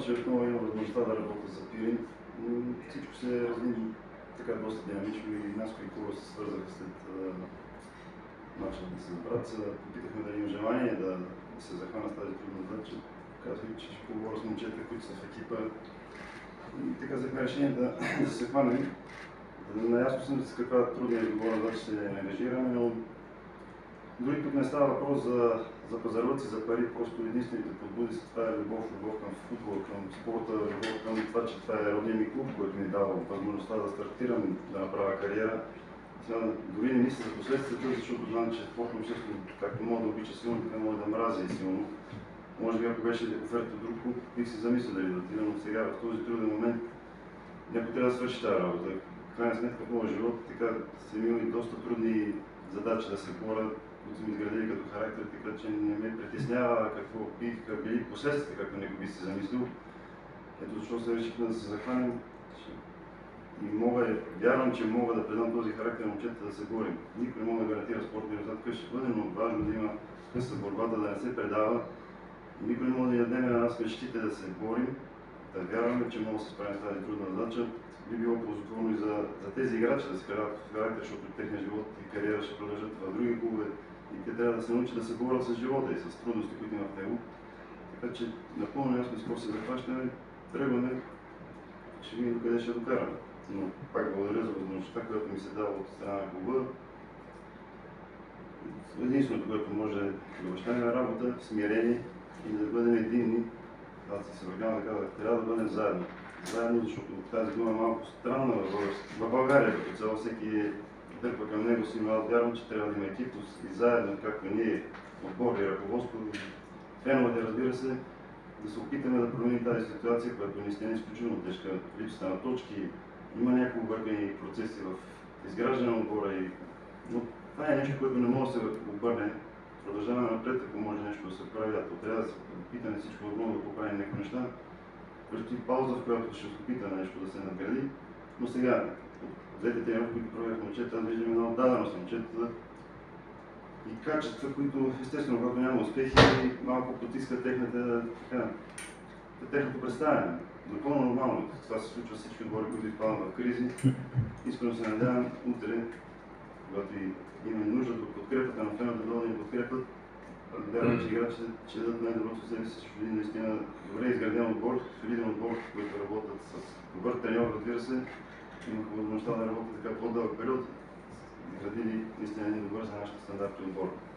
че отново имам възможността да работя за Пирин. Всичко се разви така доста динамично и някои хора се свързаха след мача да се набрат. Попитахме дали имам желание да се захвана с тази трудна задача. Казах, че ще поговоря с момчета, които са в екипа. И така взехме решение да се хванем. Наясно съм с каква трудна и отговорна задача се ангажираме, но дори тук не става въпрос за пазарлъци, за пари, просто единствените подбуди са това е любов към футбола, към спорта, любов към това, че това е родния ми клуб, който ми дава възможността да стартирам, да направя кариера. Сега, дори не мисля за последствията, защото знам, че спортно общество, както мога да обича силно, така може да мрази силно. Може би ако беше оферта от друг клуб, бих си замислил дали да отида, но сега в този труден момент някой трябва да свърши тази работа. В крайна сметка в моя живот така са имали доста трудни задачи да се боря, които са ми изградили като характер, така че не ме притеснява какво биха били последствия, както някой би си замислил. Ето защо се решихме да се захванем и вярвам, че мога да предам този характер на момчета да се борим. Никой не мога да гарантира спортния резултат, къде ще бъде, но важно да има къса борбата, да не се предава. И никой не може да ни отнеме на нас мечтите да се борим, да вярваме, че може да се справим с тази трудна задача. Би било ползотворно и за тези играчи да се предават характер, защото техния живот и кариера ще продължат в други клубове и те трябва да се научат да се борят с живота и с трудности, които имат в него. Така че напълно ясно с какво се захващаме, тръгваме, ще видим докъде ще докараме. Но пак благодаря за възможността, която ми се дава от страна на клуба. Единственото, което може да обещаме на работа, смирение и да бъдем единни. Аз се вървям да кажа, трябва да бъдем заедно. Заедно, защото тази дума е малко странна в България, като цяло всеки дърпа към него си, но аз вярвам, че трябва да има екипност и заедно, както ние, отбор и ръководство, феновете, разбира се, да се опитаме да променим тази ситуация, която наистина е изключително тежка. Липсата на точки, има някои объркани процеси в изграждане на отбора, но това е нещо, което не може да се обърне. Продължаваме напред, ако може нещо да се прави, ако трябва да се опитаме всичко възможно да поправим някои неща. Предстои пауза, в която ще се опитаме нещо да се надгради, но сега, от двете тренировки, които проведох момчета, аз виждам една отдаденост на момчетата и качества, които естествено, когато няма успехи, малко потискат техното представяне. Напълно нормално. Това се случва всички отбори, които изпадат в кризи. Искрено се надявам утре, когато имаме нужда от подкрепата на феновете да ни подкрепят, вярвам, че играчите ще дадат най-доброто себе си, защото един наистина добре изграден отбор, солиден отбор, които работят с добър треньор, разбира се, имаха възможността да работят така по-дълъг период, изградили наистина един добър за нашите стандарти отбор.